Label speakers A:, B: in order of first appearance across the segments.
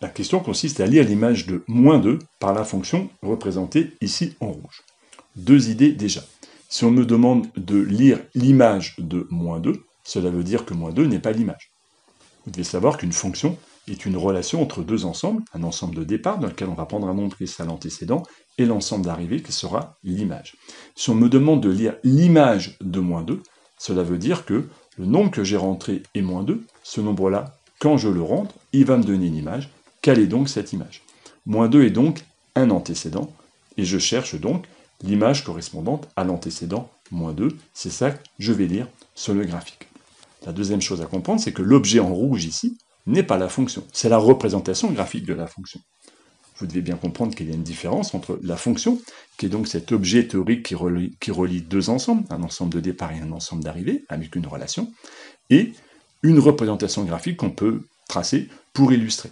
A: La question consiste à lire l'image de moins 2 par la fonction représentée ici en rouge. Deux idées déjà. Si on me demande de lire l'image de moins 2, cela veut dire que moins 2 n'est pas l'image. Vous devez savoir qu'une fonction est une relation entre deux ensembles, un ensemble de départ dans lequel on va prendre un nombre qui sera l'antécédent, et l'ensemble d'arrivée qui sera l'image. Si on me demande de lire l'image de moins 2, cela veut dire que le nombre que j'ai rentré est moins 2, ce nombre-là, quand je le rentre, il va me donner une image. Quelle est donc cette image? Moins 2 est donc un antécédent, et je cherche donc l'image correspondante à l'antécédent moins 2. C'est ça que je vais lire sur le graphique. La deuxième chose à comprendre, c'est que l'objet en rouge ici n'est pas la fonction, c'est la représentation graphique de la fonction. Vous devez bien comprendre qu'il y a une différence entre la fonction, qui est donc cet objet théorique qui relie deux ensembles, un ensemble de départ et un ensemble d'arrivée, avec une relation, et une représentation graphique qu'on peut tracer pour illustrer.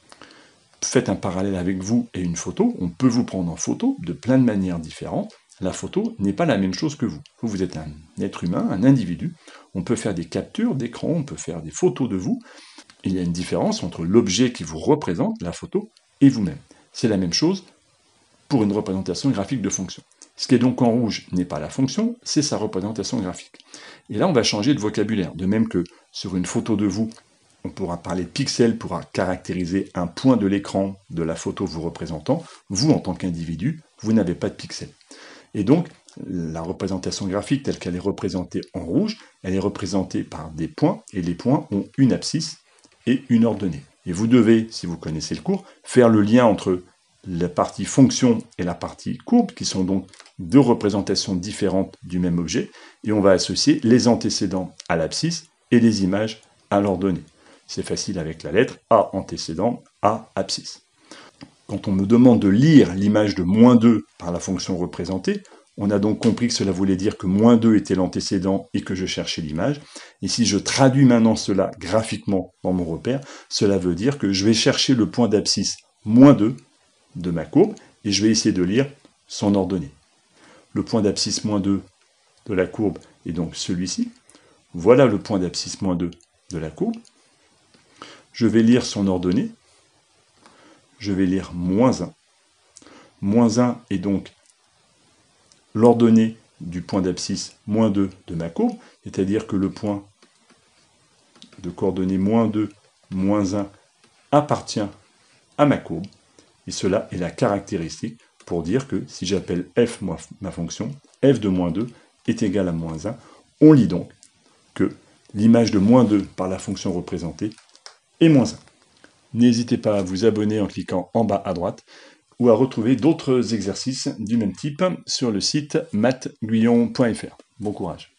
A: Faites un parallèle avec vous et une photo, on peut vous prendre en photo de plein de manières différentes. La photo n'est pas la même chose que vous. Vous êtes un être humain, un individu. On peut faire des captures d'écran, on peut faire des photos de vous. Il y a une différence entre l'objet qui vous représente, la photo, et vous-même. C'est la même chose pour une représentation graphique de fonction. Ce qui est donc en rouge n'est pas la fonction, c'est sa représentation graphique. Et là, on va changer de vocabulaire. De même que sur une photo de vous, on pourra parler de pixels pour caractériser un point de l'écran de la photo vous représentant. Vous, en tant qu'individu, vous n'avez pas de pixels. Et donc, la représentation graphique telle qu'elle est représentée en rouge, elle est représentée par des points, et les points ont une abscisse et une ordonnée. Et vous devez, si vous connaissez le cours, faire le lien entre la partie fonction et la partie courbe, qui sont donc deux représentations différentes du même objet, et on va associer les antécédents à l'abscisse et les images à l'ordonnée. C'est facile avec la lettre A antécédent, A abscisse. Quand on me demande de lire l'image de moins 2 par la fonction représentée, on a donc compris que cela voulait dire que moins 2 était l'antécédent et que je cherchais l'image. Et si je traduis maintenant cela graphiquement dans mon repère, cela veut dire que je vais chercher le point d'abscisse moins 2 de ma courbe et je vais essayer de lire son ordonnée. Le point d'abscisse moins 2 de la courbe est donc celui-ci. Voilà le point d'abscisse moins 2 de la courbe. Je vais lire son ordonnée. Je vais lire moins 1. Moins 1 est donc l'ordonnée du point d'abscisse moins 2 de ma courbe, c'est-à-dire que le point de coordonnées moins 2, moins 1 appartient à ma courbe, et cela est la caractéristique pour dire que si j'appelle f ma fonction, f de moins 2 est égal à moins 1, on lit donc que l'image de moins 2 par la fonction représentée est moins 1. N'hésitez pas à vous abonner en cliquant en bas à droite ou à retrouver d'autres exercices du même type sur le site mathguyon.fr. Bon courage.